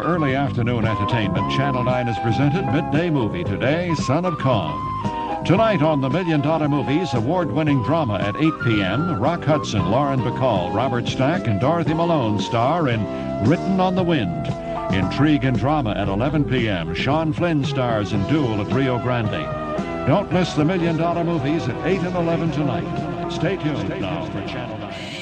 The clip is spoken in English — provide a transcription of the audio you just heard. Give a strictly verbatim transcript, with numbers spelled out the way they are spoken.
early afternoon entertainment, Channel nine has presented Midday Movie. Today, Son of Kong. Tonight on the Million Dollar Movies, award-winning drama at eight p m, Rock Hudson, Lauren Bacall, Robert Stack, and Dorothy Malone star in Written on the Wind. Intrigue and drama at eleven p m, Sean Flynn stars in Duel at Rio Grande. Don't miss the Million Dollar Movies at eight and eleven tonight. Stay tuned now for Channel nine.